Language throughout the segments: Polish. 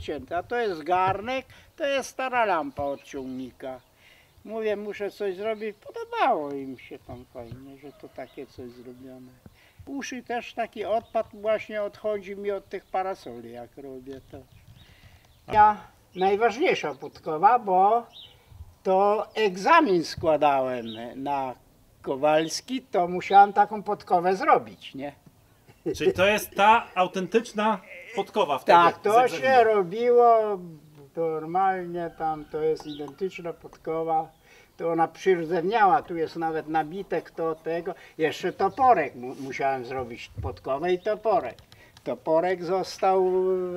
wycięte, a to jest garnek, to jest stara lampa od ciągnika. Mówię, muszę coś zrobić, podobało im się tam fajnie, że to takie coś zrobione. Uszy też taki odpad właśnie odchodzi mi od tych parasoli, jak robię to. Ja najważniejsza podkowa, bo to egzamin składałem na Kowalski, to musiałem taką podkowę zrobić, nie? Czyli to jest ta autentyczna podkowa wtedy? Tak, to się robiło normalnie, tam to jest identyczna podkowa. To ona przyrzewniała, tu jest nawet nabitek to tego. Jeszcze toporek musiałem zrobić podkowę i toporek. Toporek został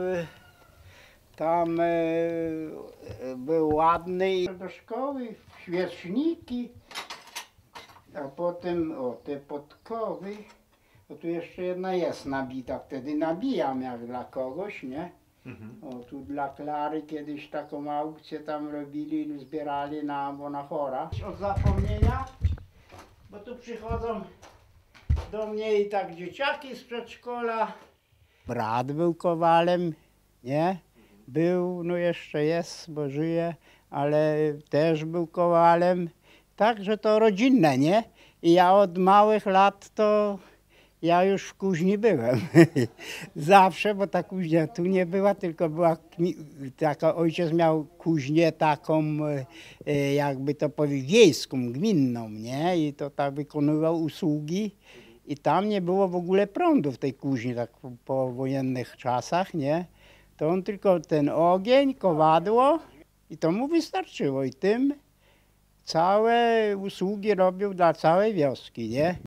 tam był ładny. Do szkoły świeczniki, a potem te podkowy. Bo tu jeszcze jedna jest nabita, wtedy nabijam jak dla kogoś, nie? O, tu dla Klary kiedyś taką aukcję tam robili, zbierali na abonachora. Od zapomnienia, bo tu przychodzą do mnie i tak dzieciaki z przedszkola. Brat był kowalem, nie? Był, no jeszcze jest, bo żyje, ale też był kowalem. Także to rodzinne, nie? I ja od małych lat to ja już w kuźni byłem. Zawsze, bo ta kuźnia tu nie była, tylko była taka, ojciec miał kuźnię taką, jakby to powiedzieć, wiejską, gminną, nie? I to tak wykonywał usługi. I tam nie było w ogóle prądu w tej kuźni, tak po wojennych czasach, nie? To on tylko ten ogień, kowadło i to mu wystarczyło. I tym całe usługi robił dla całej wioski, nie?